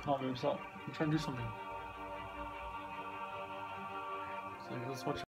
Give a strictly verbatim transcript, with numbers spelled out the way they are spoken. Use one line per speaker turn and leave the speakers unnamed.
Come on, babe, stop. I'm trying to do something. So let's watch.